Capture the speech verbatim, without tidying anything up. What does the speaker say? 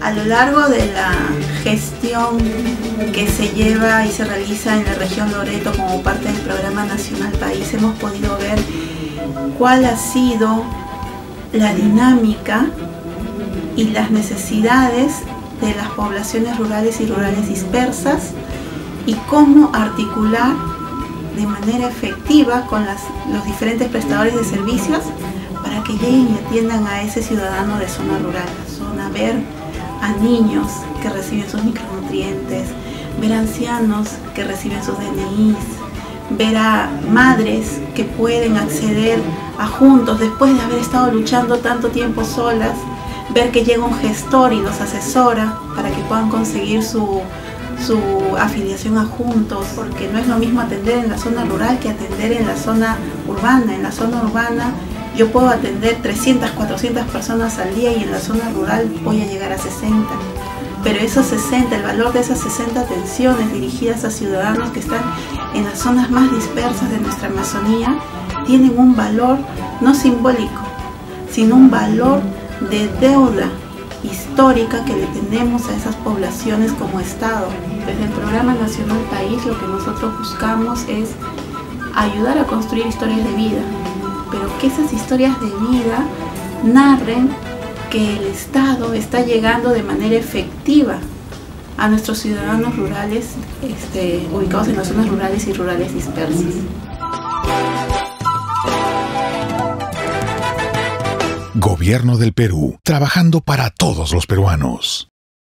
A lo largo de la gestión que se lleva y se realiza en la región Loreto como parte del Programa Nacional País, hemos podido ver cuál ha sido la dinámica y las necesidades de las poblaciones rurales y rurales dispersas y cómo articular de manera efectiva con las, los diferentes prestadores de servicios para que lleguen y atiendan a ese ciudadano de zona rural, zona ver a niños que reciben sus micronutrientes, ver a ancianos que reciben sus D N Is, ver a madres que pueden acceder a juntos después de haber estado luchando tanto tiempo solas, ver que llega un gestor y los asesora para que puedan conseguir su, su afiliación a juntos, porque no es lo mismo atender en la zona rural que atender en la zona urbana. En la zona urbana yo puedo atender trescientas, cuatrocientas personas al día y en la zona rural voy a llegar a sesenta. Pero esos sesenta, el valor de esas sesenta atenciones dirigidas a ciudadanos que están en las zonas más dispersas de nuestra Amazonía, tienen un valor no simbólico, sino un valor de deuda histórica que le tenemos a esas poblaciones como Estado. Desde el Programa Nacional País lo que nosotros buscamos es ayudar a construir historias de vida, pero que esas historias de vida narren que el Estado está llegando de manera efectiva a nuestros ciudadanos rurales este, ubicados en las zonas rurales y rurales dispersas. Gobierno del Perú, trabajando para todos los peruanos.